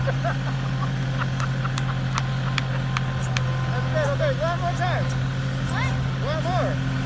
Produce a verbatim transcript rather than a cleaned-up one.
That's good. Okay, one more time. What? One more.